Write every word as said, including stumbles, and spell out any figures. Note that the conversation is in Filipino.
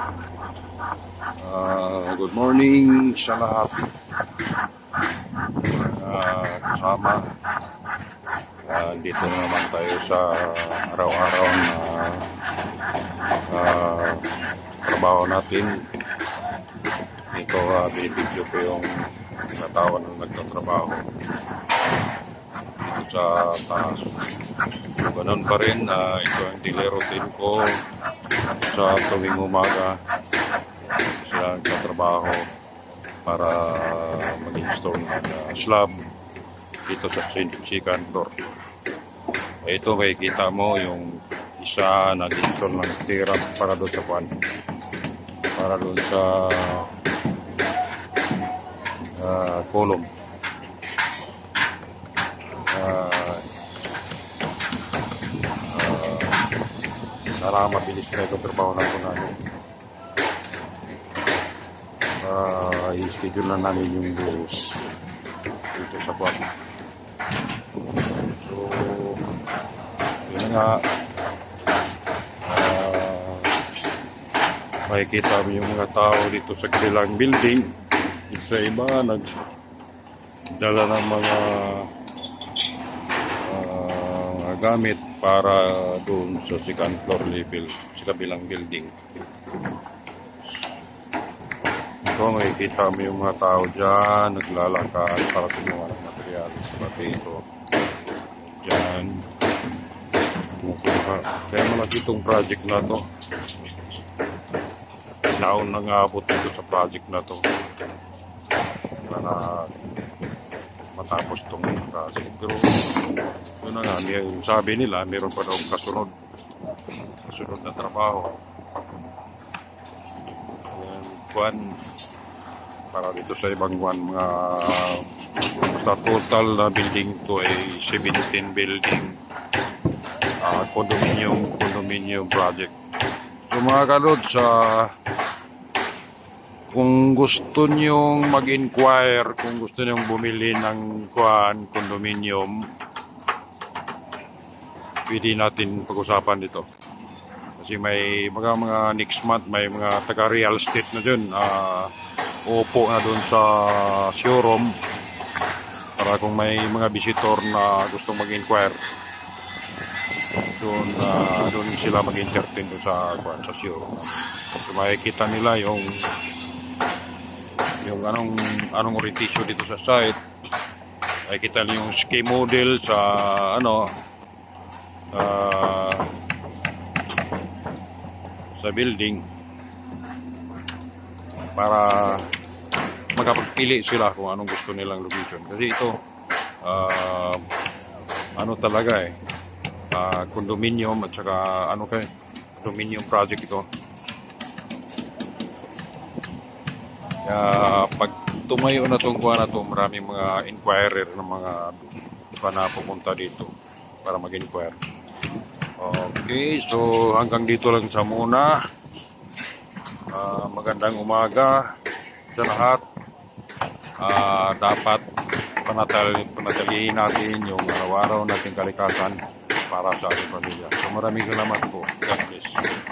Uh, good morning sa lahat uh, kasama. Uh, dito na naman tayo sa araw-araw na uh, trabaho natin. Ito, uh, binibidyo ko yung natawan ng nagtatrabaho dito sa taas. Ganun pa rin, uh, ito ang daily routine ko sa tuwing umaga. Sila nagtatrabaho para mag-install ng uh, slab dito sa second floor. Ito, makikita mo yung isa nag-install ng stirrup para doon sa pan, para doon sa uh, column. Uh, uh, Para mabilis na itong trabaho na ito namin. Uh, i-schedule na namin yung buhos dito sa kwarto. So, yun nga, uh, makikita mo yung mga tao dito sa kanilang building. Isa iba nagdala ng mga uh, gamit para doon sa second floor level sa kabilang building. So, makikita mo yung mga tao dyan, naglalakad para kumuha ng materialis. Pati ito, dyan. Kaya malaki itong project na to. Naon nang abot dito sa project na to. Para matapos itong project. Pero, yun na nga, may, sabi nila, mayroon pa daw kasunod. Kasunod na trabaho. Kuan para dito sa ibang kuan mga sa total na building to ay seventeen building uh, condominium condominium project. So mga kalod, sa kung gusto nyong mag-inquire, kung gusto nyong bumili ng kuan condominium, pwede natin pag-usapan dito. Kasi may mga mga next month may mga taga real estate na dun, uh, upo na dun sa showroom para kung may mga visitor na gustong mag-inquire dun, uh, dun sila mag-entertain dun sa, sa showroom. So makikita nila yung yung anong anong orientation dito sa site. Makikita nila yung scheme model sa ano uh, sa building para makapagpili sila kung anong gusto nilang location. Kasi ito uh, ano talaga eh uh, condominium at saka ano kay condominium project ito. Kaya pag tumayo na itong kuha na ito, maraming mga inquirer ng mga iba na pupunta dito para mag-inquire. Okay, so hanggang dito lang sa muna. Uh, magandang umaga sa lahat. Uh, dapat panatal, panatalihin natin yung araw-araw nating kalikasan para sa ating pamilya. So maraming salamat po. God bless.